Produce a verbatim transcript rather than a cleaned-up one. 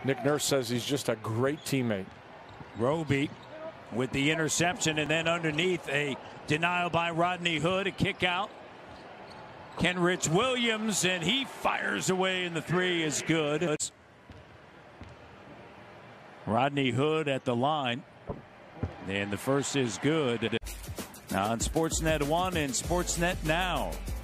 Nick Nurse says he's just a great teammate. Roby with the interception, and then underneath a denial by Rodney Hood, a kick out. Kenrich Williams, and he fires away, and the three is good. Rodney Hood at the line, and the first is good. Now on Sportsnet one and Sportsnet Now.